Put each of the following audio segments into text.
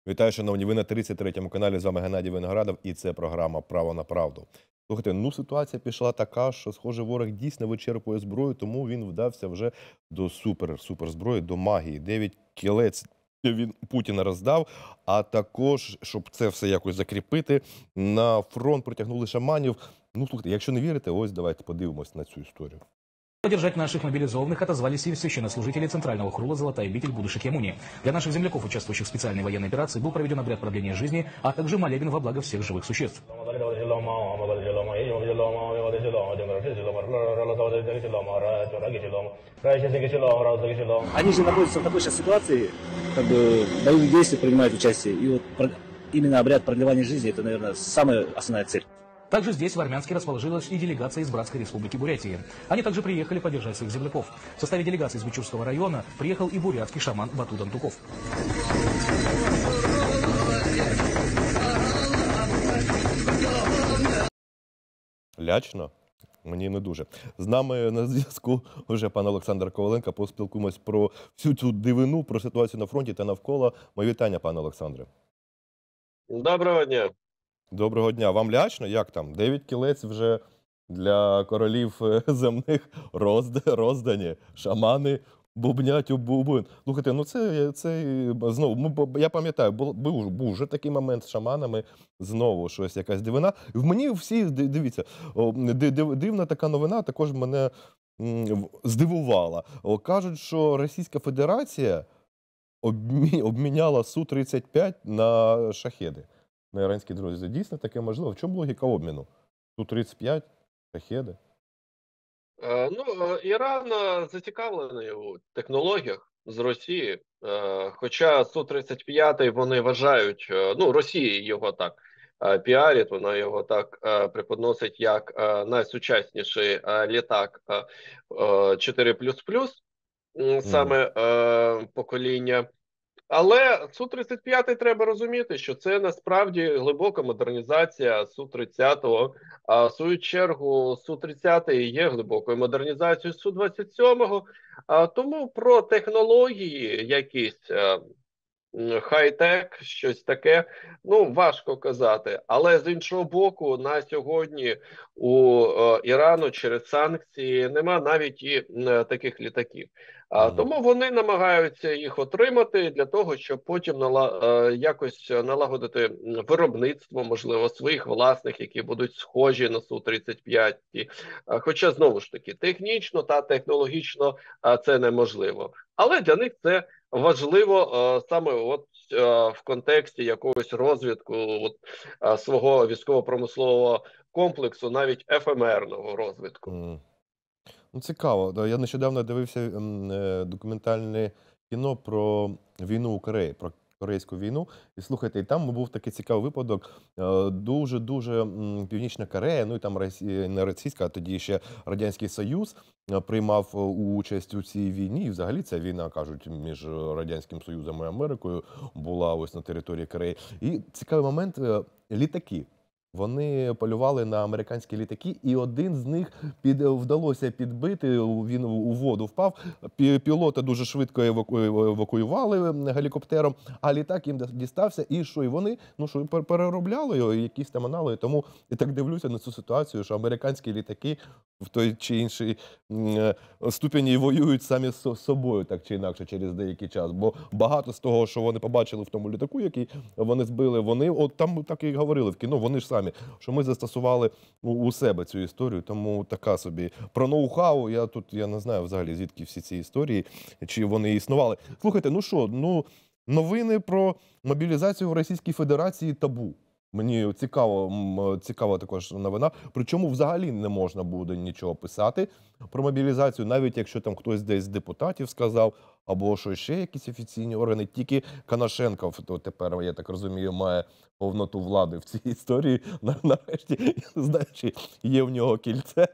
Вітаю, шановні, ви на 33-му каналі, з вами Геннадій Виноградов, і це програма «Право на правду». Слухайте, ну ситуація пішла така, що, схоже, ворог дійсно вичерпує зброю, тому він вдався вже до суперзброї, до магії. 9 кілець він Путіна роздав, а також, щоб це все якось закріпити, на фронт притягнули шаманів. Ну, слухайте, якщо не вірите, ось давайте подивимось на цю історію. Поддержать наших мобилизованных отозвались и священнослужители Центрального хрула «Золотая обитель» Будышек-Ямуни. Для наших земляков, участвующих в специальной военной операции, был проведен обряд продления жизни, а также молебен во благо всех живых существ. Они же находятся в такой сейчас ситуации, как бы боевых действий принимают участие. И вот именно обряд продлевания жизни – это, наверное, самая основная цель. Также здесь, в Армянске, расположилась и делегация из Братской Республики Бурятии. Они также приехали поддержать своих земляков. В составе делегации из Бичурского района приехал и бурятский шаман Бату Дантуков. Лячно? Мені не дуже. З нами на зв'язку вже пан Олександр Коваленко. Поспілкуємось про всю цю дивину, про ситуацію на фронті та навколо. Мої вітання, пане Олександре. Доброго дня. Доброго дня. Вам лячно? Як там? 9 кілець вже для королів земних роздані. Шамани бубнять у бубен. Слухайте, ну це знову, я пам'ятаю, був вже такий момент з шаманами, знову щось, якась дивина. В мені всі, дивіться, дивна така новина також мене здивувала. Кажуть, що Російська Федерація обміняла Су-35 на шахеди, на іранські дрони. Дійсно таке можливо? В чому логіка обміну? Су-35, шахеди? Іран зацікавлений у технологіях з Росії, хоча Су-35 вони вважають, Росія його так піарить, вона його так преподносить як найсучасніший літак 4++, саме покоління. Але Су-35 треба розуміти, що це насправді глибока модернізація Су-30. А в свою чергу Су-30 є глибокою модернізацією Су-27. Тому про технології якісь хай-тек, щось таке, важко казати. Але з іншого боку, на сьогодні у Ірану через санкції нема навіть і таких літаків. Тому вони намагаються їх отримати для того, щоб потім якось налагодити виробництво, можливо, своїх власних, які будуть схожі на Су-35. Хоча, знову ж таки, технічно та технологічно це неможливо. Але для них це важливо саме в контексті якогось розвитку свого військово-промислового комплексу, навіть ефемерного розвитку. Цікаво. Я нещодавно дивився документальне кіно про війну у Кореї, про корейську війну. І слухайте, і там був такий цікавий випадок. Дуже Північна Корея, і там не російська, а тоді ще Радянський Союз приймав участь у цій війні. І взагалі ця війна, кажуть, між Радянським Союзом і Америкою була ось на території Кореї. І цікавий момент – літаки. Вони полювали на американські літаки, і один з них вдалося підбити, він у воду впав. Пілота дуже швидко евакуювали гелікоптером, а літак їм дістався. І що? І вони переробляли його, якісь там аналоги. Тому я так дивлюся на цю ситуацію, що американські літаки в той чи іншій ступені воюють самі з собою, так чи інакше, через деякий час. Бо багато з того, що вони побачили в тому літаку, який вони збили, вони, там так і говорили в кіно, вони ж самі, що ми застосували у себе цю історію, тому така собі. Про ноу-хау, я не знаю взагалі, звідки всі ці історії, чи вони існували. Слухайте, новини про мобілізацію в Російській Федерації табу. Мені цікава також новина. Причому взагалі не можна буде нічого писати про мобілізацію, навіть якщо там хтось десь з депутатів сказав, або що ще якісь офіційні органи. Тільки Конашенко тепер, я так розумію, має повноту влади в цій історії. Нарешті, не знаю, чи є в нього кільце,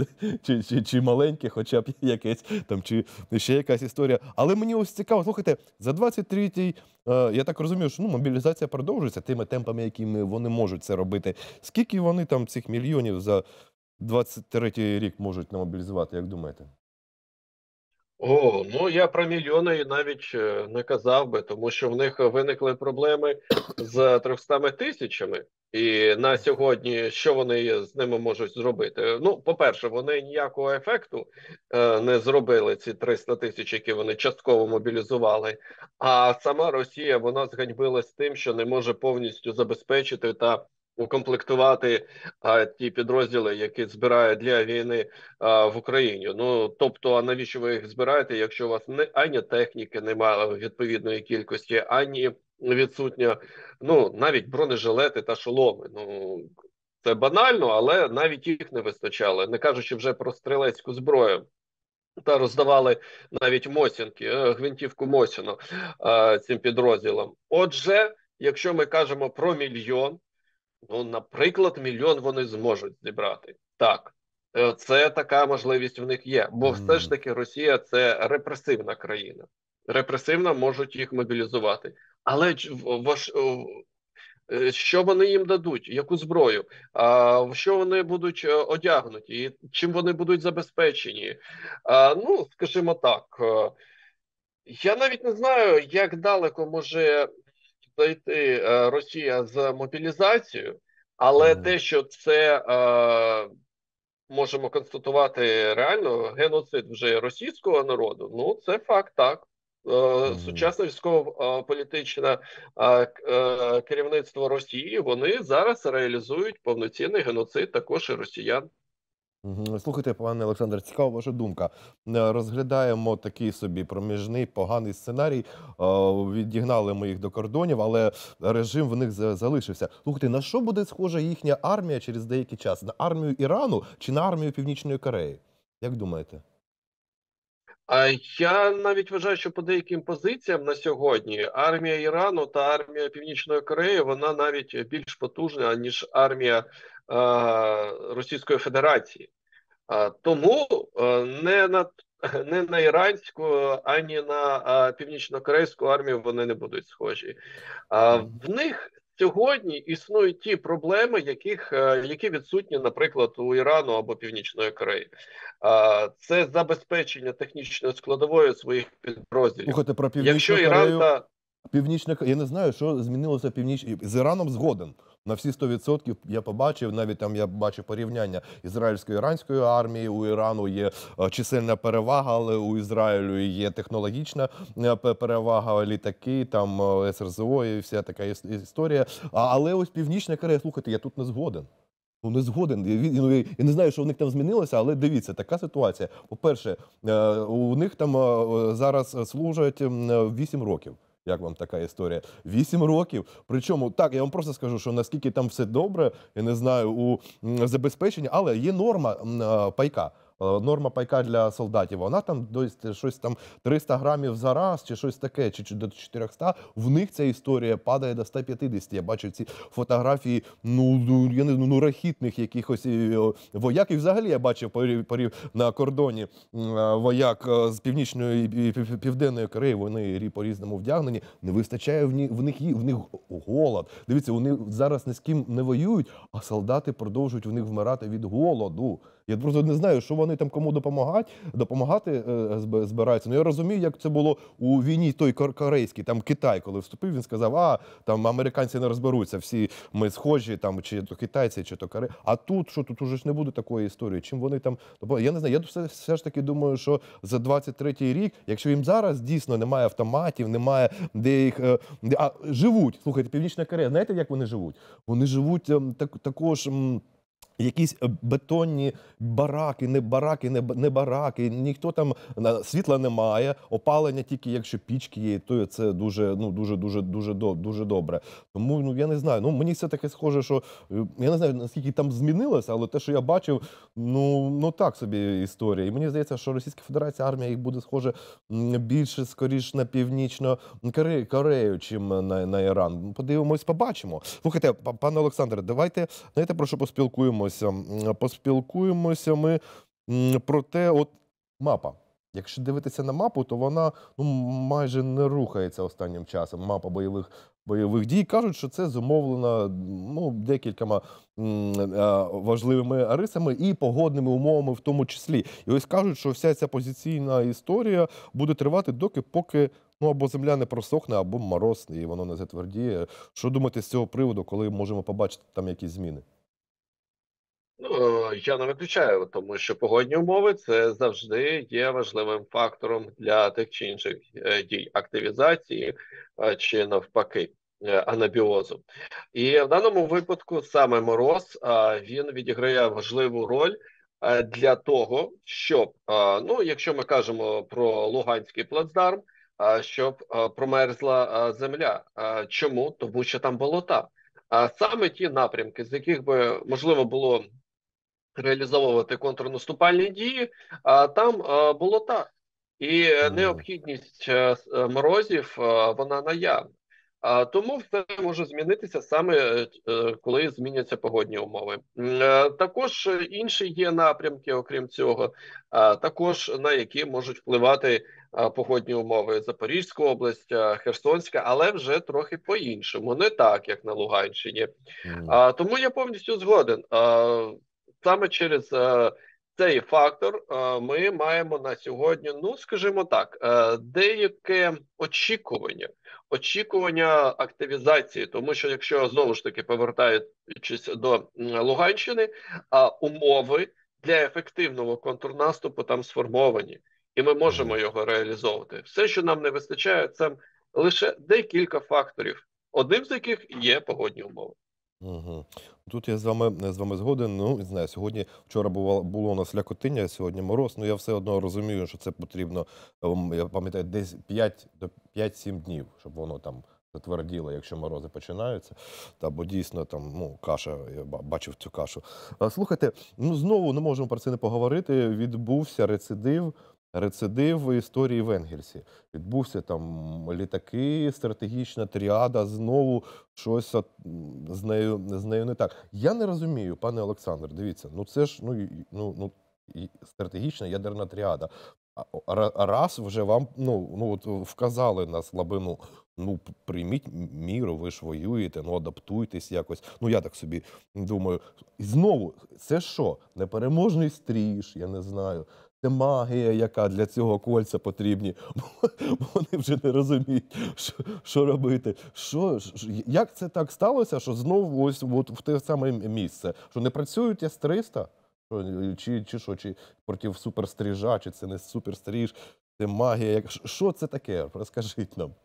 чи маленьке, хоча б якесь, там, чи ще якась історія. Але мені ось цікаво, слухайте, за 23-й, я так розумію, що мобілізація продовжується тими темпами, якими вони можуть це робити. Скільки вони там цих мільйонів за 23-й рік можуть намобілізувати, як думаєте? Ну я про мільйони навіть не казав би, тому що в них виникли проблеми з 300 тисячами. І на сьогодні що вони з ними можуть зробити? Ну, по-перше, вони ніякого ефекту не зробили, ці 300 тисяч, які вони частково мобілізували. А сама Росія вона зганьбилась тим, що не може повністю забезпечити та укомплектувати ті підрозділи, які збирає для війни в Україні. Ну тобто, а навіщо ви їх збираєте, якщо у вас ані техніки немає відповідної кількості, ані відсутня, ну навіть бронежилети та шоломи. Ну це банально, але навіть їх не вистачало, не кажучи вже про стрілецьку зброю. Та роздавали навіть Мосінки, гвинтівку Мосіну цим підрозділам. Отже, якщо ми кажемо про мільйон, ну, наприклад, мільйон вони зможуть зібрати. Так, це така можливість в них є. Бо все ж таки Росія – це репресивна країна. Репресивна, можуть їх мобілізувати. Але що вони їм дадуть? Яку зброю? В що вони будуть одягнуті? І чим вони будуть забезпечені? Ну, скажімо так, я навіть не знаю, як далеко може зайти Росія з мобілізацією, але те, що це можемо констатувати реально геноцид вже російського народу, ну це факт, так. Сучасне військово-політичне керівництво Росії, вони зараз реалізують повноцінний геноцид також і росіян. Слухайте, пане Олександр, цікава ваша думка. Розглядаємо такий собі проміжний поганий сценарій. Відігнали ми їх до кордонів, але режим в них залишився. Слухайте, на що буде схожа їхня армія через деякий час? На армію Ірану чи на армію Північної Кореї? Як думаєте? А я навіть вважаю, що по деяким позиціям на сьогодні армія Ірану та армія Північної Кореї, вона навіть більш потужна, ніж армія Російської Федерації. Тому не на іранську, ані на північно-корейську армію вони не будуть схожі. В них сьогодні існують ті проблеми, які відсутні, наприклад, у Ірану або Північної Кореї. Це забезпечення технічної складової своїх підрозділів. Слухайте, про Якщо Північну Іран Корею... та Я не знаю, що змінилося з Іраном згоден. На всі 100% я побачив, навіть там я бачив порівняння ізраїльсько-іранської армії. У Ірану є чисельна перевага, але у Ізраїлю є технологічна перевага, літаки, там СРЗО і вся така історія. Але ось Північна Корея, слухайте, я тут не згоден. Ну, не згоден. Я не знаю, що в них там змінилося, але дивіться, така ситуація. По-перше, у них там зараз служать 8 років. Як вам така історія? 8 років. Причому, так, я вам просто скажу, що наскільки там все добре, я не знаю, у забезпеченні, але є норма пайка. Норма пайка для солдатів, вона там щось там 300 грамів за раз, чи щось таке, чи до 400. В них ця історія падає до 150. Я бачу ці фотографії, рахітних якихось вояк. І взагалі я бачив на кордоні вояк з Північної і Південної Кореї, вони по-різному вдягнені. Не вистачає в них голод. Дивіться, вони зараз ні з ким не воюють, а солдати продовжують в них вмирати від голоду. Я просто не знаю, що вони там кому допомагати збираються. Ну, я розумію, як це було у війні той корейській, там Китай, коли вступив, він сказав, там американці не розберуться, всі ми схожі, там, чи то китайці, чи то корейці. А тут, що тут уже ж не буде такої історії, чим вони там, я не знаю, я все ж таки думаю, що за 23-й рік, якщо їм зараз дійсно немає автоматів, немає де їх, живуть, слухайте, Північна Корея, знаєте, як вони живуть? Вони живуть також... Якісь бетонні бараки, не бараки, ніхто там, світла немає, опалення тільки якщо пічки є, то це дуже добре. Тому, я не знаю, мені все таке схоже, що, я не знаю, наскільки там змінилося, але те, що я бачив, так собі історія. І мені здається, що Російська Федерація, армія їх буде схоже більше, скоріш на Північну Корею, чим на Іран. Подивимось, побачимо. Слухайте, пане Олександре, давайте, знаєте, про що поспілкуємося ми про те, от мапа. якщо дивитися на мапу, то вона ну, майже не рухається останнім часом. Мапа бойових дій. Кажуть, що це зумовлено ну, декількома важливими рисами і погодними умовами в тому числі. І ось кажуть, що вся ця позиційна історія буде тривати поки ну, або земля не просохне, або мороз, і воно не затвердіє. Що думаєте з цього приводу, коли можемо побачити там якісь зміни? Ну, я не виключаю, тому що погодні умови це завжди є важливим фактором для тих чи інших дій активізації чи навпаки анабіозу. І в даному випадку саме мороз він відіграє важливу роль для того, щоб, ну, якщо ми кажемо про Луганський плацдарм, щоб промерзла земля. Чому? Тому що там болота. А саме ті напрямки, з яких би можливо було реалізовувати контрнаступальні дії, а там болота. І Мгм. необхідність морозів, вона наявна. Тому все може змінитися саме коли зміняться погодні умови. Також інші є напрямки, окрім цього, також на які можуть впливати погодні умови. Запорізька область, Херсонська, але вже трохи по-іншому, не так, як на Луганщині. Мгм. Тому я повністю згоден. Саме через цей фактор ми маємо на сьогодні, ну скажімо так, деяке очікування активізації, тому що якщо знову ж таки повертаючись до Луганщини, умови для ефективного контрнаступу там сформовані, і ми можемо Мгм. його реалізовувати. Все, що нам не вистачає, це лише декілька факторів, одним з яких є погодні умови. Мгм. Тут я з вами згоден. Ну, не знаю, вчора було у нас лякотиння, сьогодні мороз. Ну, я все одно розумію, що це потрібно, я пам'ятаю, десь 5-7 днів, щоб воно там затверділо, якщо морози починаються. Бо дійсно там, ну, каша, я бачив цю кашу. Слухайте, ну, знову не можемо про це не поговорити. Відбувся рецидив в історії в Енгельсі. Відбувся там літаки, стратегічна тріада, знову щось з нею не так. Я не розумію, пане Олександр, дивіться, ну це ж стратегічна ядерна тріада. Раз вже вам от вказали на слабину, ну прийміть міру, ви ж воюєте, ну адаптуйтесь якось. Ну я так собі думаю. І знову, це що? Непереможний стріж, я не знаю. Це магія, яка для цього кольця потрібні. Бо вони вже не розуміють, що робити. Як це так сталося, що знову ось от в те саме місце? Що не працюють С-300? Чи проти суперстрижа, чи це не суперстріж, це магія. Що це таке? Розкажіть нам.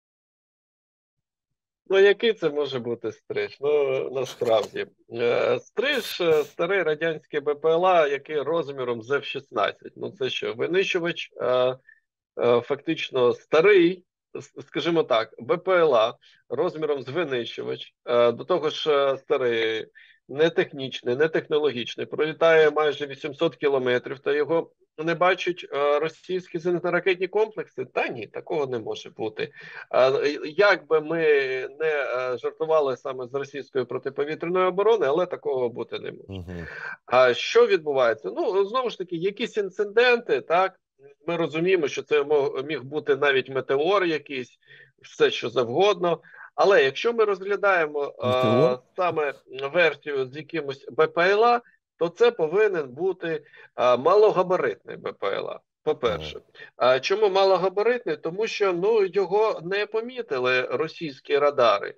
Ну, який це може бути стриж? Ну, насправді. Стриж старий радянський БПЛА, який розміром з F-16. Ну, це що, винищувач, фактично старий, скажімо так, БПЛА розміром з винищувач, до того ж старий, не технічний, не технологічний, пролітає майже 800 кілометрів, та його не бачать російські зенітно-ракетні комплекси? Та ні, такого не може бути. Як би ми не жартували саме з російської протиповітряної оборони, але такого бути не може. Угу. А що відбувається? Ну, знову ж таки, якісь інциденти, так, ми розуміємо, що це міг бути навіть метеор якийсь, все що завгодно. Але якщо ми розглядаємо Метеор? саме версію з якимось БПЛА, то це повинен бути малогабаритний БПЛА. По-перше, чому малогабаритний? Тому що ну його не помітили російські радари.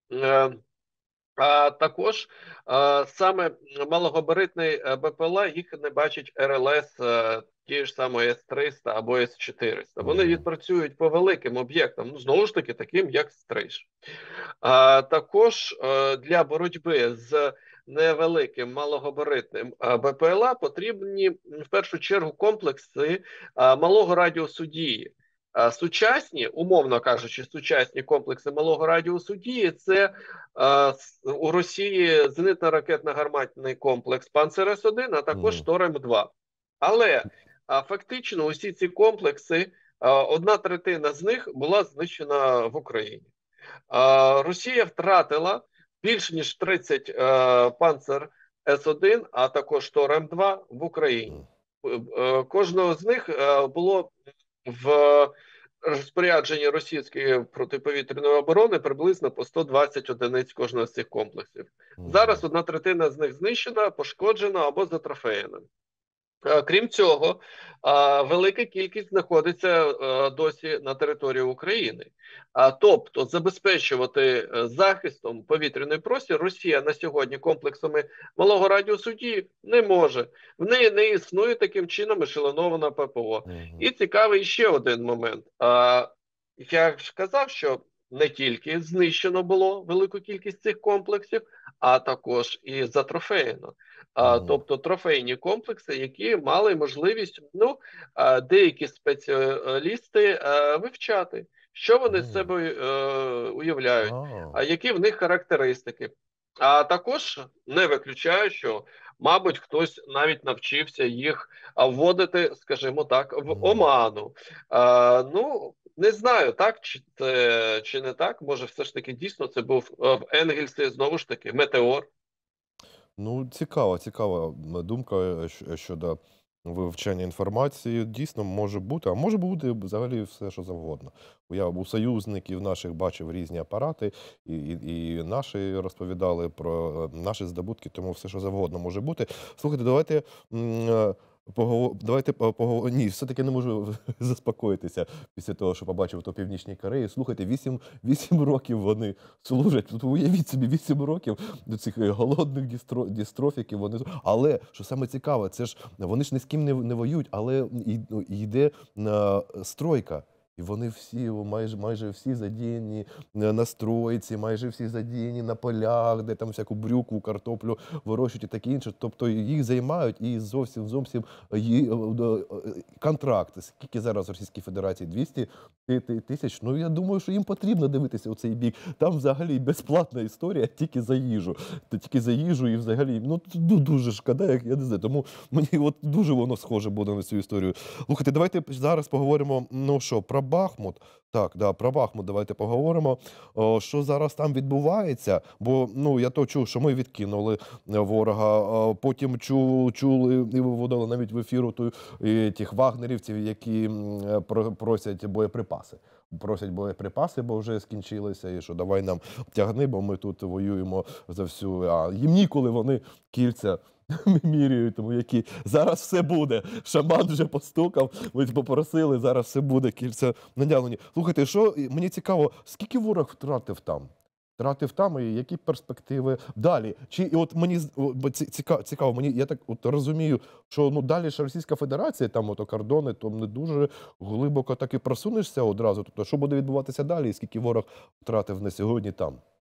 А також саме малогабаритний БПЛА їх не бачить РЛС ті ж самої С-300 або С-400. Вони Угу. відпрацюють по великим об'єктам, ну знову ж таки, таким як Стриж. Також для боротьби з невеликим малогабаритним БПЛА потрібні в першу чергу комплекси малого радіусу дії. Сучасні, умовно кажучи, сучасні комплекси малого радіусу дії – це у Росії зенитно-ракетно-гарматний комплекс «Панцер С-1», а також Угу. «Торем-2». Але фактично усі ці комплекси, 1/3 з них була знищена в Україні. Росія втратила більш ніж 30 «Панцер С-1», а також «Торем-2» в Україні. кожного з них було в розпорядженні російської протиповітряної оборони приблизно по 120 одиниць кожного з цих комплексів. Зараз 1/3 з них знищена, пошкоджена або затрофеєна. Крім цього, велика кількість знаходиться досі на території України. Тобто забезпечувати захистом повітряний простір Росія на сьогодні комплексами малого радіусу дії не може. В неї не існує таким чином ешелонована ППО. І цікавий ще один момент. Я ж казав, що не тільки знищено було велику кількість цих комплексів, а також і затрофеєно. Тобто трофейні комплекси, які мали можливість деякі спеціалісти вивчати, що вони з себе уявляють, які в них характеристики. А також не виключаю, що, мабуть, хтось навіть навчився їх вводити, скажімо так, в оману. Не знаю, так чи не так. Може, все ж таки дійсно це був в Енгельсі, знову ж таки, метеор. Ну, цікава думка щодо вивчення інформації. Дійсно, може бути, а може бути взагалі все, що завгодно. Я у союзників наших бачив різні апарати, і наші розповідали про наші здобутки, тому все, що завгодно може бути. Слухайте, давайте поговоримо. Ні, все-таки не можу заспокоїтися після того, що побачив то в Північній Кореї. Слухайте, 8 років вони служать. Тут уявіть собі, 8 років до цих голодних дістрофіків. Але, що саме цікаве, це ж вони ж ні з ким не воюють, але йде стройка. І вони всі, майже всі задіяні на стройці, майже всі задіяні на полях, де там всяку брюкву, картоплю вирощують і таке інше. Тобто їх займають і зовсім контракти. Скільки зараз в Російській Федерації? 200 тисяч? Ну, я думаю, що їм потрібно дивитися у цей бік. Там взагалі безплатна історія тільки за їжу. Тільки за їжу і взагалі, дуже шкода, я не знаю. Тому мені дуже воно схоже буде на цю історію. Слухайте, давайте зараз поговоримо, про Бахмут. Так, про Бахмут давайте поговоримо, що зараз там відбувається, бо я то чув, що ми відкинули ворога, потім чули і виводили навіть в ефіру тих вагнерівців, які просять боєприпаси. Бо вже скінчилися, і що давай нам тягни, бо ми тут воюємо за всю, а їм ніколи вони кільця міряють, тому які зараз все буде. Шаман вже постукав, ви попросили, зараз все буде, кільця надягнені. Слухайте, що мені цікаво, скільки ворог втратив там і які перспективи далі? І от мені цікаво, я так розумію, що далі ж Російська Федерація, там кордони, то не дуже глибоко так і просунешся одразу. Тобто, що буде відбуватися далі і скільки ворог втратив на сьогодні там?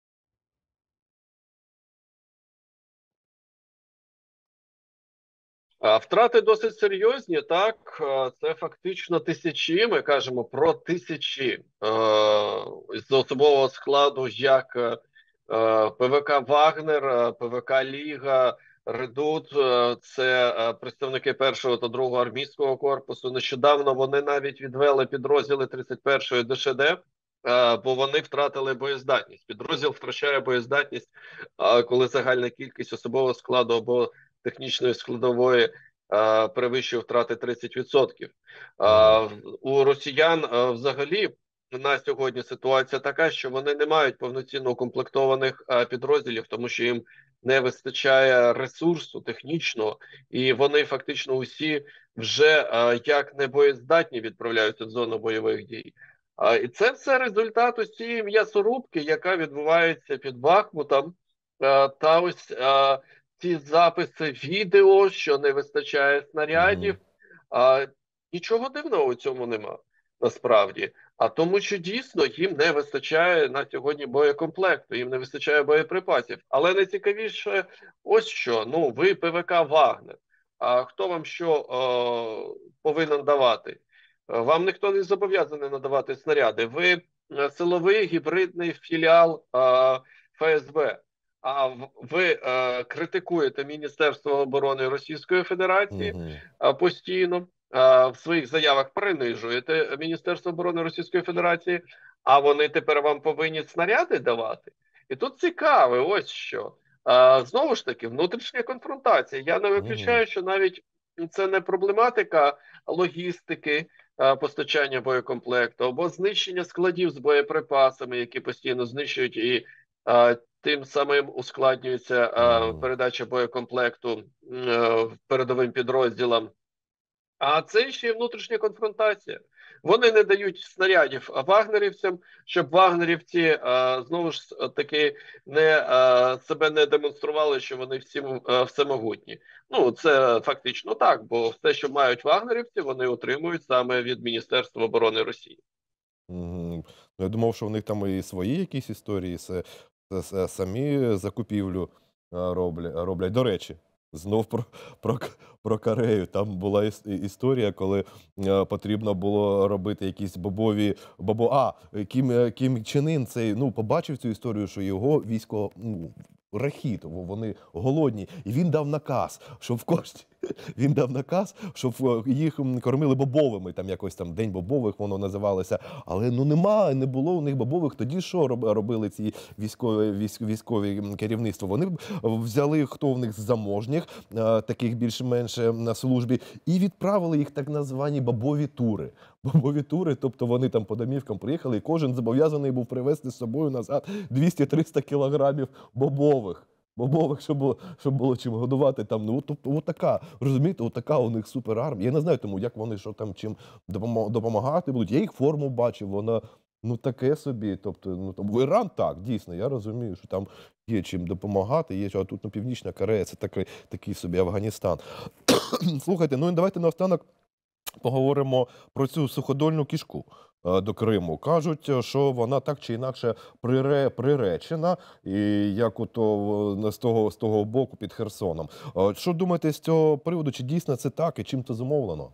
Втрати досить серйозні, так, це фактично тисячі, ми кажемо про тисячі з особового складу, як ПВК «Вагнер», ПВК «Ліга», «Редут», це представники 1-го та 2-го армійського корпусу. Нещодавно вони навіть відвели підрозділи 31-ї ДШД, бо вони втратили боєздатність. Підрозділ втрачає боєздатність, коли загальна кількість особового складу або технічної складової перевищує втрати 30%. У росіян взагалі на сьогодні ситуація така, що вони не мають повноцінно укомплектованих підрозділів, тому що їм не вистачає ресурсу технічного, і вони фактично усі вже як небоєздатні відправляються в зону бойових дій. І це все результат ось цієї м'ясорубки, яка відбувається під Бахмутом, та ось ці записи відео, що не вистачає снарядів. Нічого дивного у цьому нема, насправді. А тому, що дійсно їм не вистачає на сьогодні боєкомплекту, їм не вистачає боєприпасів. Але найцікавіше ось що, ви ПВК «Вагнер», а хто вам що повинен давати? Вам ніхто не зобов'язаний надавати снаряди. Ви силовий гібридний філіал ФСБ. А ви критикуєте Міністерство оборони Російської Федерації постійно, в своїх заявах принижуєте Міністерство оборони Російської Федерації, а вони тепер вам повинні снаряди давати. І тут цікаве ось що. Знову ж таки, внутрішня конфронтація. Я не виключаю, що навіть це не проблематика логістики, постачання боєкомплекту, або знищення складів з боєприпасами, які постійно знищують і тим самим ускладнюється Мгм. передача боєкомплекту передовим підрозділам. А це ще й внутрішня конфронтація. Вони не дають снарядів вагнерівцям, щоб вагнерівці знову ж таки себе не демонстрували, що вони всемогутні. Ну, це фактично так, бо все, що мають вагнерівці, вони отримують саме від Міністерства оборони Росії. Мгм. Ну, я думав, що в них там і свої якісь історії, самі закупівлю роблять. До речі, знов про, про Корею. Там була історія, коли потрібно було робити якісь Кім Чен Ін цей, ну, побачив цю історію, що його військо, ну, рахіт, вони голодні. І він дав наказ, щоб в кошті він дав наказ, щоб їх кормили бобовими, там якось там День бобових воно називалося. Але ну не було у них бобових. Тоді що робили ці військові керівництво? Вони взяли, хто в них з заможніх, таких більш-менш на службі, і відправили їх так названі бобові тури. Бобові тури, тобто вони там по домівкам приїхали, і кожен зобов'язаний був привезти з собою назад 200-300 кілограмів бобових. Щоб було чим годувати там. Ну, тобто, отака, розумієте, отака у них суперармія. Я не знаю тому, як вони, що там, чим допомагати будуть. Я їх форму бачив, вона, ну, таке собі. Тобто, ну, там, Іран так, дійсно, я розумію, що там є чим допомагати, є, а тут, ну, Північна Корея, це такий собі Афганістан. Слухайте, ну, і давайте наостанок поговоримо про цю суходольну кішку до Криму. Кажуть, що вона так чи інакше приречена, і як ото з того боку під Херсоном. Що думаєте з цього приводу? Чи дійсно це так і чим це зумовлено?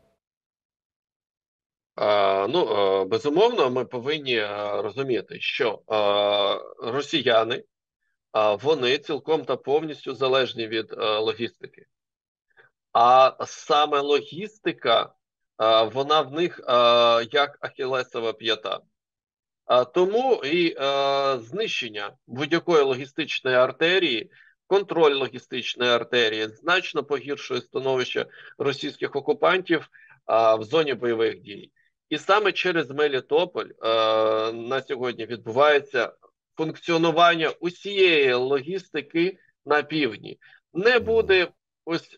Безумовно, ми повинні розуміти, що росіяни, вони цілком та повністю залежні від логістики. А саме логістика, вона в них як ахілесова п'ята. Тому і знищення будь-якої логістичної артерії, контроль логістичної артерії значно погіршує становище російських окупантів в зоні бойових дій. І саме через Мелітополь на сьогодні відбувається функціонування усієї логістики на півдні. Не буде ось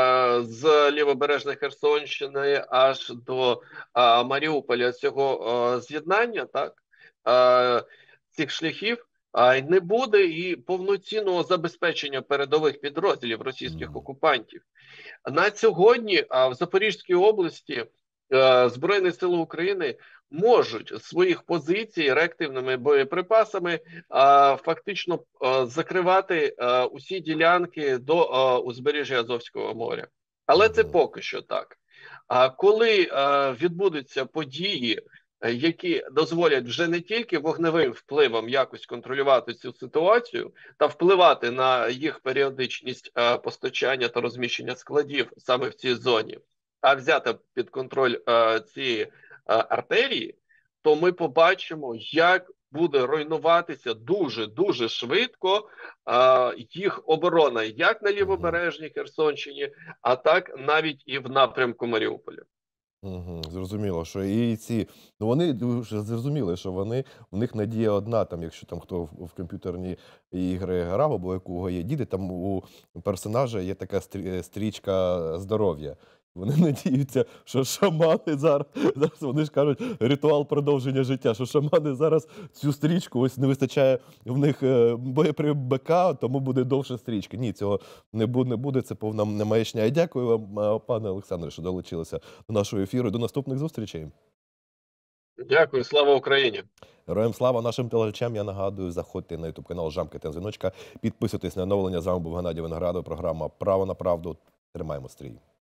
з лівобережної Херсонщини аж до Маріуполя цього з'єднання, так, цих шляхів, не буде і повноцінного забезпечення передових підрозділів російських окупантів. На сьогодні в Запорізькій області Збройні Сили України можуть з своїх позицій реактивними боєприпасами фактично закривати усі ділянки до узбережжя Азовського моря. Але це поки що так. А коли відбудуться події, які дозволять вже не тільки вогневим впливом якось контролювати цю ситуацію та впливати на їх періодичність постачання та розміщення складів саме в цій зоні, а взяти під контроль цієї артерії, то ми побачимо, як буде руйнуватися дуже швидко їх оборона як на лівобережній Херсонщині, а так навіть і в напрямку Маріуполя. Зрозуміло, що і ці, ну, вони вже зрозуміли, що у них надія одна, там, якщо там хто в комп'ютерні ігри грав, або у кого є діти, там у персонажа є така стрічка здоров'я. Вони надіються, що шамани зараз вони ж кажуть, ритуал продовження життя, що шамани зараз цю стрічку, ось не вистачає в них боєприпасів, тому буде довша стрічка. Ні, цього не буде, це повна маячня. І дякую вам, пане Олександре, що долучилися до нашого ефіру. До наступних зустрічей. Дякую, слава Україні! Героям слава. Нашим телеглядачам я нагадую, заходьте на YouTube канал, жамкайте на дзвіночка, підписуйтесь на оновлення. З вами був Геннадій Виноградов, програма «Право на правду». Тримаємо стрій.